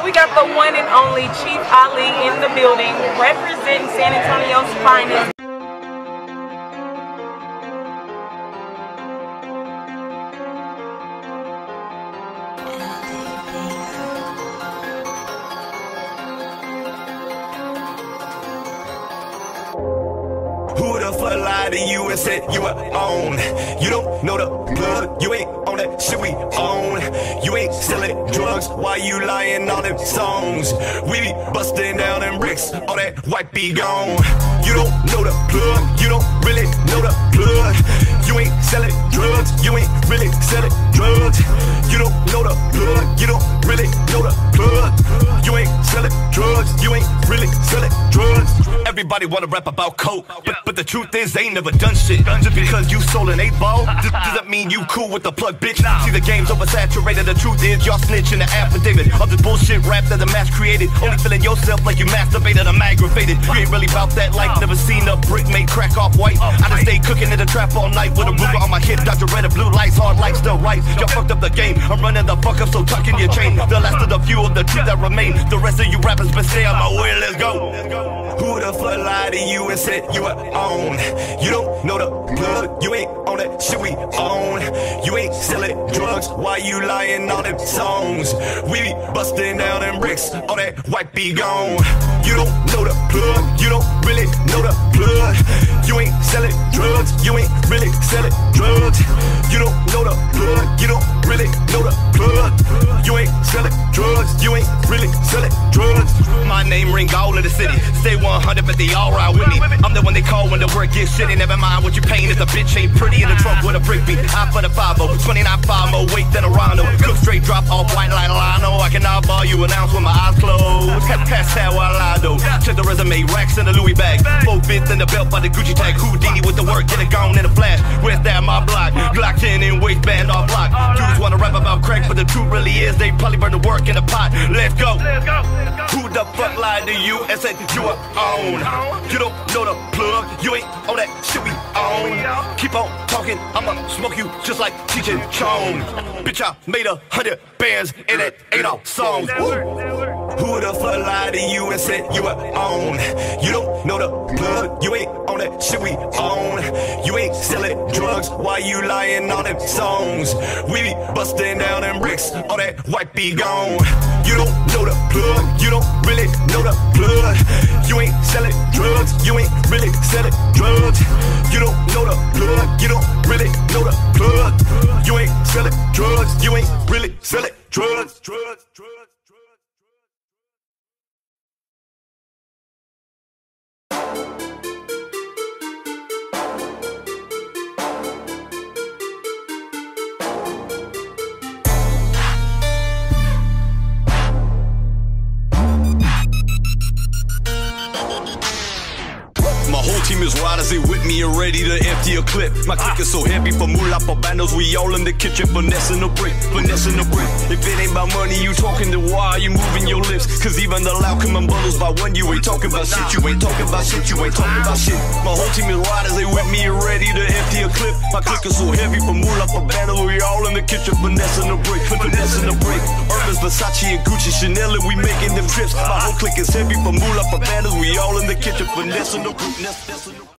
We got the one and only Chief Ali in the building, representing San Antonio's finest. Who the fuck lied to you and said you were on? You don't know the plug, you ain't on that shit we own. You ain't selling drugs, why you lying on them songs? We be busting down them bricks, all that white be gone. You don't know the plug, you don't really know the plug. You ain't selling drugs, you ain't really selling drugs. You don't know the plug, you don't really know the plug. You ain't selling drugs, you ain't really selling drugs. Everybody wanna rap about coke, but the truth is they ain't never done shit. Just because you sold an 8-ball doesn't mean you cool with the plug, bitch. See, the game's oversaturated, the truth is y'all snitch in the affidavit of this bullshit rap that the mass created. Only feeling yourself like you masturbated, I'm aggravated. You ain't really about that life, never seen a brick made crack off white. I just stay cooking in the trap all night with a Ruger on my hip, Dr. Red and blue lights, hard lights still right. Y'all fucked up the game, I'm running the fuck up, so tuck in your chain. The last of the few of the truth that remain. The rest of you rappers been stay on my way, let's go. Who the fuck lied to you and said you were on? You don't know the plug, you ain't on that shit we own. You ain't selling drugs, why you lying on them songs? We be busting down them bricks, all that white be gone. You don't know the plug, you don't really know the plug. You ain't selling drugs, you ain't really selling drugs. You don't know the plug, you don't really know the plug. You ain't selling drugs, you ain't really selling drugs. My name ring all in the city, stay 100 but they all ride with me. I'm the one they call when the work gets shitty. Never mind what you paying if the bitch ain't pretty in the trunk with a brick beat. I for the 5-0, 29.5 more weight than a rhino. Cook straight, drop off white like Lino. I can outball you an ounce with my eyes closed. Pass that while I do. Check the resume, racks in the Louis bag. 4 bits in the belt by the Gucci tag. Houdini with the work, get it gone in a flash. Where's that my block? Glock 10 in waistband off block. Dudes wanna rap about crack, but the truth really is they probably burn the work in the pot. Let's go. Who the fuck lied to you and said you were on? You don't know the plug, you ain't on that shit we own. Keep on talking, I'ma smoke you just like Cheech and Chong. Bitch, I made 100 bands and it ain't all songs. Who the fuck lied to you and said you were on? You don't know the plug, you ain't on that shit we own. You ain't selling drugs, why you lying on them songs? We be busting down them bricks, all that white be gone. You don't know the plug, you don't really know the plug. You ain't selling drugs, you ain't really selling drugs. You don't know the plug, you don't really know the plug. You ain't selling drugs, you ain't really selling drugs. My whole team is riders, they with me and ready to empty a clip. My clique is so heavy for moolah for bandos, we all in the kitchen finessing the brick, finessing the brick. If it ain't about money, you talking to why you moving your lips? Cause even the loud coming bundles by when you ain't talking about shit, you ain't talking about shit, you ain't talking about shit. My whole team is riders, they with me and ready to empty a clip. My clique is so heavy for moolah for bandos, we all in the kitchen finessing the brick, finessing the brick. Hermes, Versace and Gucci, Chanel, and we making them trips. My whole clique is heavy for moolah for bandos, we all in the kitchen finessing the brick.